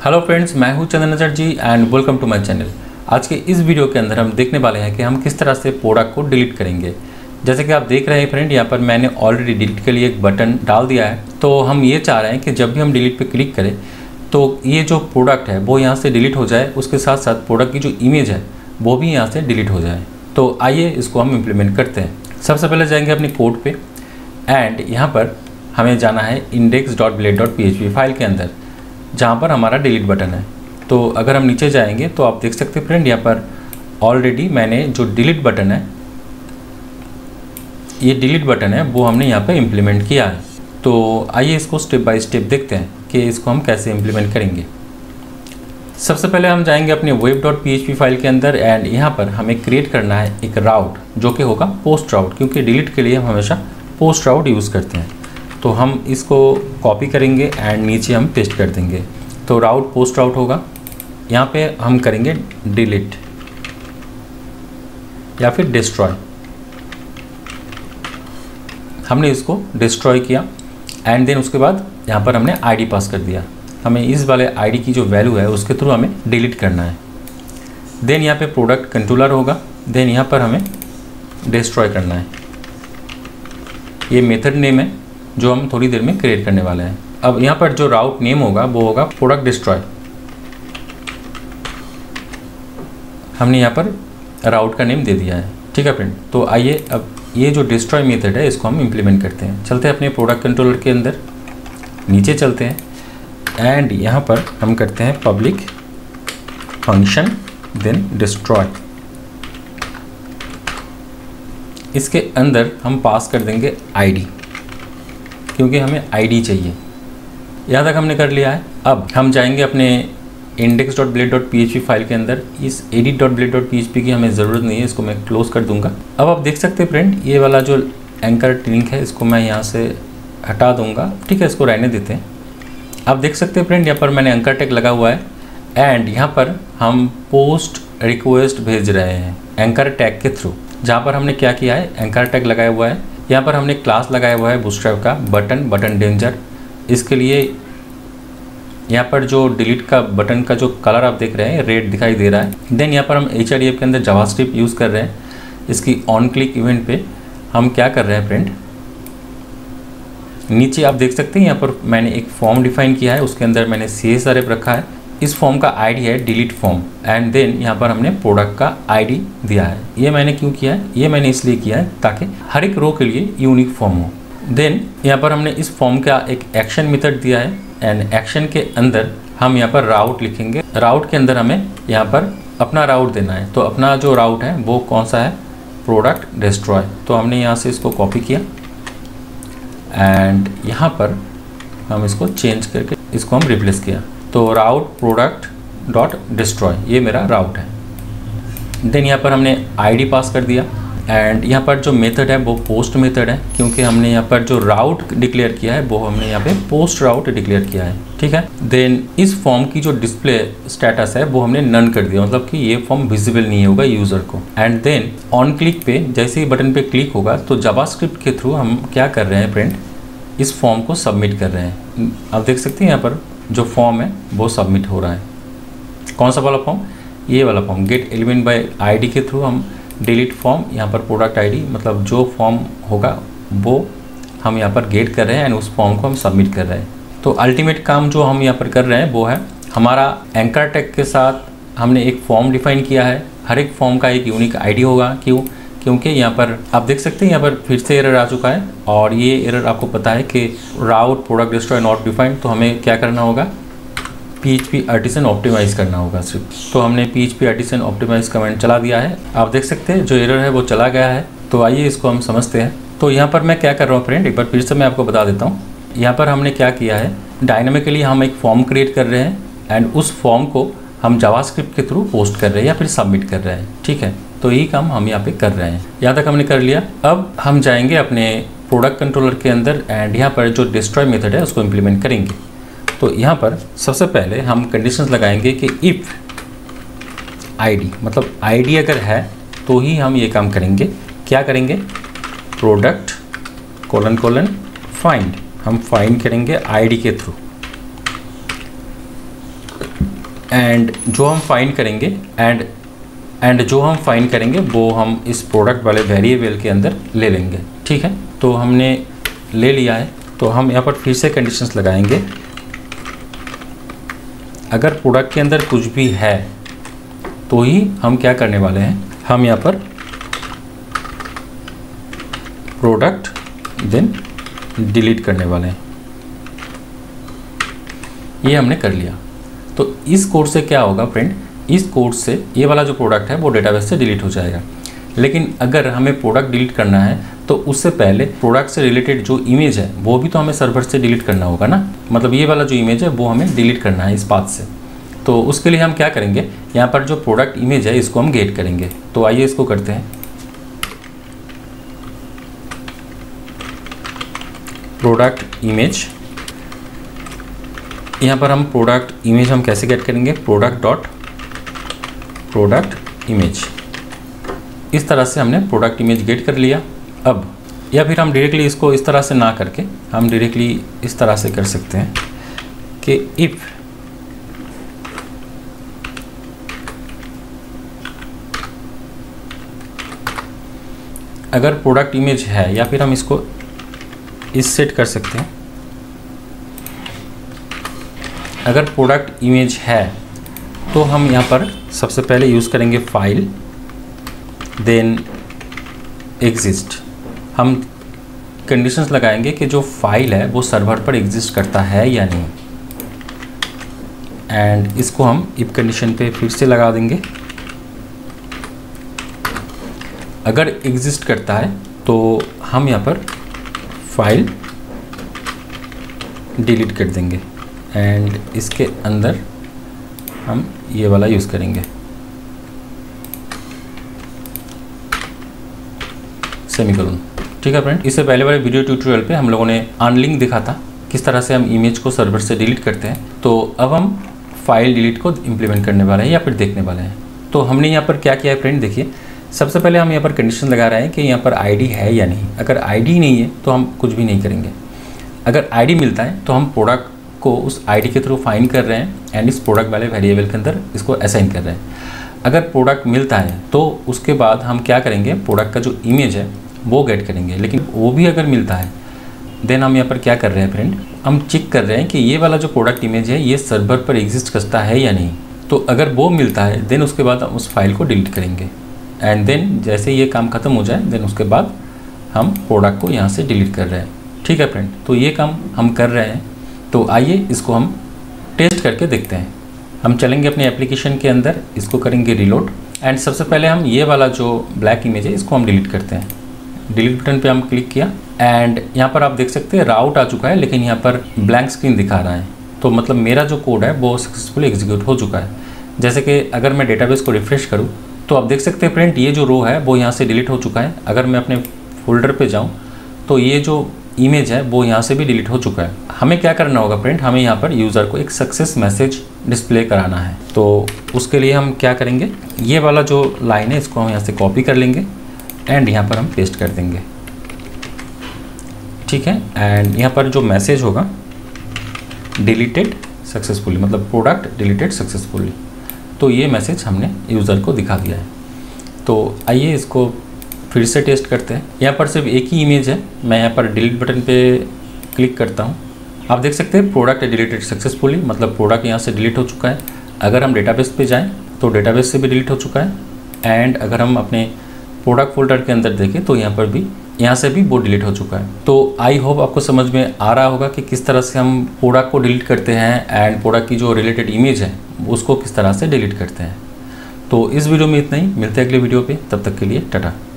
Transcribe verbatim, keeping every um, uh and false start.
Hello friends, मैं हूं Chandan Nazar ji and welcome to my channel. आज के इस वीडियो के अंदर हम देखने वाले हैं कि हम किस तरह से प्रोडक्ट को डिलीट करेंगे। जैसे कि आप देख रहे हैं फ्रेंड, यहाँ पर मैंने ऑलरेडी डिलीट के लिए एक बटन डाल दिया है। तो हम ये चाह रहे हैं कि जब भी हम डिलीट पे क्लिक करें तो ये जो प्रोडक्ट है वो यहाँ से डिलीट हो जाए, उसके साथ साथ प्रोडक्ट की जो इमेज है वो भी यहाँ से डिलीट हो जाए। तो आइए इसको हम इम्प्लीमेंट करते हैं। सबसे पहले जाएंगे अपने कोड पे एंड यहाँ पर हमें जाना है index dot blade dot P H P file के अंदर, जहाँ पर हमारा डिलीट बटन है। तो अगर हम नीचे जाएंगे तो आप देख सकते हैं फ्रेंड, यहाँ पर ऑलरेडी मैंने जो डिलीट बटन है, ये डिलीट बटन है वो हमने यहाँ पे इम्प्लीमेंट किया है। तो आइए इसको स्टेप बाय स्टेप देखते हैं कि इसको हम कैसे इम्प्लीमेंट करेंगे। सबसे पहले हम जाएंगे अपने web dot P H P file के अंदर एंड यहाँ पर हमें क्रिएट करना है एक राउट जो कि होगा पोस्ट राउट, क्योंकि डिलीट के लिए हम हमेशा पोस्ट राउट यूज़ करते हैं। तो हम इसको कॉपी करेंगे एंड नीचे हम पेस्ट कर देंगे। तो राउट पोस्ट राउट होगा, यहाँ पे हम करेंगे डिलीट या फिर डिस्ट्रॉय। हमने इसको डिस्ट्रॉय किया एंड देन उसके बाद यहाँ पर हमने आईडी पास कर दिया। हमें इस वाले आईडी की जो वैल्यू है उसके थ्रू हमें डिलीट करना है। देन यहाँ पे प्रोडक्ट कंट्रोलर होगा, देन यहाँ पर हमें डिस्ट्रॉय करना है। ये मेथड नेम है जो हम थोड़ी देर में क्रिएट करने वाले हैं। अब यहाँ पर जो राउट नेम होगा वो होगा प्रोडक्ट डिस्ट्रॉय। हमने यहाँ पर राउट का नेम दे दिया है, ठीक है फ्रेंड। तो आइए अब ये जो डिस्ट्रॉय मेथड है इसको हम इम्प्लीमेंट करते हैं। चलते हैं अपने प्रोडक्ट कंट्रोलर के अंदर, नीचे चलते हैं एंड यहाँ पर हम करते हैं पब्लिक फंक्शन देन डिस्ट्रॉय। इसके अंदर हम पास कर देंगे आईडी, क्योंकि हमें आईडी चाहिए। यहाँ तक हमने कर लिया है। अब हम जाएंगे अपने index dot blade dot P H P file के अंदर। इस edit dot blade dot P H P की हमें ज़रूरत नहीं है, इसको मैं क्लोज कर दूंगा। अब आप देख सकते हैं फ्रेंड, ये वाला जो एंकर लिंक है इसको मैं यहाँ से हटा दूंगा, ठीक है, इसको रहने देते हैं। आप देख सकते हैं फ्रेंड, यहाँ पर मैंने एंकर टैग लगा हुआ है एंड यहाँ पर हम पोस्ट रिक्वेस्ट भेज रहे हैं एंकर टैग के थ्रू। जहाँ पर हमने क्या किया है, एंकर टैग लगाया हुआ है, यहाँ पर हमने क्लास लगाया हुआ है बूटस्ट्रैप का बटन बटन डेंजर। इसके लिए यहाँ पर जो डिलीट का बटन का जो कलर आप देख रहे हैं रेड दिखाई दे रहा है। देन यहाँ पर हम एच आर डी एफ के अंदर जावास्क्रिप्ट यूज़ कर रहे हैं। इसकी ऑन क्लिक इवेंट पे हम क्या कर रहे हैं फ्रेंड, नीचे आप देख सकते हैं यहाँ पर मैंने एक फॉर्म डिफाइन किया है, उसके अंदर मैंने सी एस आर एफ रखा है। इस फॉर्म का आईडी है डिलीट फॉर्म एंड देन यहाँ पर हमने प्रोडक्ट का आईडी दिया है। ये मैंने क्यों किया है, ये मैंने इसलिए किया है ताकि हर एक रो के लिए यूनिक फॉर्म हो। देन यहाँ पर हमने इस फॉर्म का एक एक्शन मेथड दिया है एंड एक्शन के अंदर हम यहाँ पर राउट लिखेंगे। राउट के अंदर हमें यहाँ पर अपना राउट देना है। तो अपना जो राउट है वो कौन सा है, प्रोडक्ट डिस्ट्रॉय। तो हमने यहाँ से इसको कॉपी किया एंड यहाँ पर हम इसको चेंज करके इसको हम रिप्लेस किया। तो राउट प्रोडक्ट डॉट डिस्ट्रॉय, ये मेरा राउट है। देन यहाँ पर हमने आईडी पास कर दिया एंड यहाँ पर जो मेथड है वो पोस्ट मेथड है, क्योंकि हमने यहाँ पर जो राउट डिक्लेयर किया है वो हमने यहाँ पे पोस्ट राउट डिक्लेयर किया है, ठीक है। देन इस फॉर्म की जो डिस्प्ले स्टेटस है वो हमने नन कर दिया, मतलब कि ये फॉर्म विजिबल नहीं होगा यूज़र को। एंड देन ऑन क्लिक पे जैसे ही बटन पे क्लिक होगा तो जावास्क्रिप्ट के थ्रू हम क्या कर रहे हैं फ्रेंड, इस फॉर्म को सबमिट कर रहे हैं। आप देख सकते हैं यहाँ पर जो फॉर्म है वो सबमिट हो रहा है। कौन सा वाला फॉर्म, ये वाला form get element by ID के थ्रू हम डिलीट फॉर्म, यहाँ पर प्रोडक्ट आईडी मतलब जो फॉर्म होगा वो हम यहाँ पर गेट कर रहे हैं एंड उस फॉर्म को हम सबमिट कर रहे हैं। तो अल्टीमेट काम जो हम यहाँ पर कर रहे हैं वो है हमारा एंकर टैग के साथ हमने एक फॉर्म डिफाइन किया है। हर एक फॉर्म का एक यूनिक आईडी होगा। क्यों, क्योंकि यहाँ पर आप देख सकते हैं यहाँ पर फिर से एरर आ चुका है और ये एरर आपको पता है कि route product destroy not defined. तो हमें क्या करना होगा, P H P artisan optimize करना होगा सिर्फ। तो हमने P H P artisan optimize comment चला दिया है। आप देख सकते हैं जो एरर है वो चला गया है। तो आइए इसको हम समझते हैं। तो यहाँ पर मैं क्या कर रहा हूँ फ्रेंड, एक बार फिर से मैं आपको बता देता हूँ। यहाँ पर हमने क्या किया है, डायनामिकली हम एक फॉर्म क्रिएट कर रहे हैं एंड उस फॉर्म को हम जावास्क्रिप्ट के थ्रू पोस्ट कर रहे हैं या फिर सबमिट कर रहे हैं, ठीक है। तो यही काम हम यहाँ पे कर रहे हैं। यहाँ तक हमने कर लिया। अब हम जाएंगे अपने प्रोडक्ट कंट्रोलर के अंदर एंड यहाँ पर जो डिस्ट्रॉय मेथड है उसको इम्प्लीमेंट करेंगे। तो यहाँ पर सबसे पहले हम कंडीशंस लगाएंगे कि इफ़ आईडी, मतलब आईडी अगर है तो ही हम ये काम करेंगे। क्या करेंगे, प्रोडक्ट कोलन कोलन फाइंड, हम फाइंड करेंगे आईडी के थ्रू। एंड जो हम फाइंड करेंगे एंड एंड जो हम फाइंड करेंगे वो हम इस प्रोडक्ट वाले वेरिएबल के अंदर ले लेंगे। ठीक है, तो हमने ले लिया है, तो हम यहाँ पर फिर से कंडीशंस लगाएंगे। अगर प्रोडक्ट के अंदर कुछ भी है तो ही हम क्या करने वाले हैं, हम यहाँ पर प्रोडक्ट देन डिलीट करने वाले हैं। ये हमने कर लिया। तो इस कोड से क्या होगा फ्रेंड, इस कोड से ये वाला जो प्रोडक्ट है वो डेटाबेस से डिलीट हो जाएगा। लेकिन अगर हमें प्रोडक्ट डिलीट करना है तो उससे पहले प्रोडक्ट से रिलेटेड जो इमेज है वो भी तो हमें सर्वर से डिलीट करना होगा ना। मतलब ये वाला जो इमेज है वो हमें डिलीट करना है इस पाथ से। तो उसके लिए हम क्या करेंगे, यहाँ पर जो प्रोडक्ट इमेज है इसको हम गेट करेंगे। तो आइए इसको करते हैं। प्रोडक्ट इमेज, यहाँ पर हम प्रोडक्ट इमेज हम कैसे गेट करेंगे, प्रोडक्ट डॉट प्रोडक्ट इमेज। इस तरह से हमने प्रोडक्ट इमेज गेट कर लिया। अब या फिर हम डायरेक्टली इसको इस तरह से ना करके हम डायरेक्टली इस तरह से कर सकते हैं कि इफ़ अगर प्रोडक्ट इमेज है, या फिर हम इसको इस सेट कर सकते हैं, अगर प्रोडक्ट इमेज है तो हम यहाँ पर सबसे पहले यूज़ करेंगे फाइल देन एग्जिस्ट। हम कंडीशंस लगाएंगे कि जो फाइल है वो सर्वर पर एग्जिस्ट करता है या नहीं, एंड इसको हम इफ कंडीशन पे फिर से लगा देंगे। अगर एग्जिस्ट करता है तो हम यहाँ पर फाइल डिलीट कर देंगे एंड इसके अंदर हम ये वाला यूज़ करेंगे सेमीकोलन। ठीक है फ्रेंड, इससे पहले वाले वीडियो ट्यूटोरियल पे हम लोगों ने अनलिंक दिखा था किस तरह से हम इमेज को सर्वर से डिलीट करते हैं। तो अब हम फाइल डिलीट को इम्प्लीमेंट करने वाले हैं या फिर देखने वाले हैं। तो हमने यहाँ पर क्या किया है फ्रेंड, देखिए सबसे पहले हम यहाँ पर कंडीशन लगा रहे हैं कि यहाँ पर आईडी है या नहीं। अगर आईडी नहीं है तो हम कुछ भी नहीं करेंगे। अगर आईडी मिलता है तो हम प्रोडक्ट को उस आईडी के थ्रू फाइंड कर रहे हैं एंड इस प्रोडक्ट वाले वेरिएबल के अंदर इसको असाइन कर रहे हैं। अगर प्रोडक्ट मिलता है तो उसके बाद हम क्या करेंगे, प्रोडक्ट का जो इमेज है वो गेट करेंगे। लेकिन वो भी अगर मिलता है देन हम यहाँ पर क्या कर रहे हैं फ्रेंड, हम चेक कर रहे हैं कि ये वाला जो प्रोडक्ट इमेज है ये सर्वर पर एग्जिस्ट करता है या नहीं। तो अगर वो मिलता है देन उसके बाद हम उस फाइल को डिलीट करेंगे एंड देन जैसे ये काम ख़त्म हो जाए देन उसके बाद हम प्रोडक्ट को यहाँ से डिलीट कर रहे हैं। ठीक है फ्रेंड, तो ये काम हम कर रहे हैं। तो आइए इसको हम टेस्ट करके देखते हैं। हम चलेंगे अपने एप्लीकेशन के अंदर, इसको करेंगे रिलोड एंड सबसे पहले हम ये वाला जो ब्लैक इमेज है इसको हम डिलीट करते हैं। डिलीट बटन पे हम क्लिक किया एंड यहाँ पर आप देख सकते हैं राउट आ चुका है, लेकिन यहाँ पर ब्लैंक स्क्रीन दिखा रहा है। तो मतलब मेरा जो कोड है वो सक्सेसफुली एग्जीक्यूट हो चुका है। जैसे कि अगर मैं डेटाबेस को रिफ्रेश करूँ तो आप देख सकते हैं फ्रेंड ये जो रो है वो यहाँ से डिलीट हो चुका है। अगर मैं अपने फोल्डर पे जाऊँ तो ये जो इमेज है वो यहाँ से भी डिलीट हो चुका है। हमें क्या करना होगा फ्रेंड, हमें यहाँ पर यूज़र को एक सक्सेस मैसेज डिस्प्ले कराना है। तो उसके लिए हम क्या करेंगे, ये वाला जो लाइन है इसको हम यहाँ से कॉपी कर लेंगे एंड यहाँ पर हम पेस्ट कर देंगे। ठीक है, एंड यहाँ पर जो मैसेज होगा डिलीटेड सक्सेसफुली, मतलब प्रोडक्ट डिलीटेड सक्सेसफुली, तो ये मैसेज हमने यूज़र को दिखा दिया है। तो आइए इसको फिर से टेस्ट करते हैं। यहाँ पर सिर्फ एक ही इमेज है, मैं यहाँ पर डिलीट बटन पे क्लिक करता हूँ। आप देख सकते हैं प्रोडक्ट डिलीटेड सक्सेसफुली, मतलब प्रोडक्ट यहाँ से डिलीट हो चुका है। अगर हम डेटाबेस पे जाएं तो डेटाबेस से भी डिलीट हो चुका है एंड अगर हम अपने प्रोडक्ट फोल्डर के अंदर देखें तो यहाँ पर भी यहाँ से भी वो डिलीट हो चुका है। तो आई होप आपको समझ में आ रहा होगा कि किस तरह से हम प्रोडक्ट को डिलीट करते हैं एंड प्रोडक्ट की जो रिलेटेड इमेज है उसको किस तरह से डिलीट करते हैं। तो इस वीडियो में इतना ही, मिलते हैं अगले वीडियो पे, तब तक के लिए टाटा।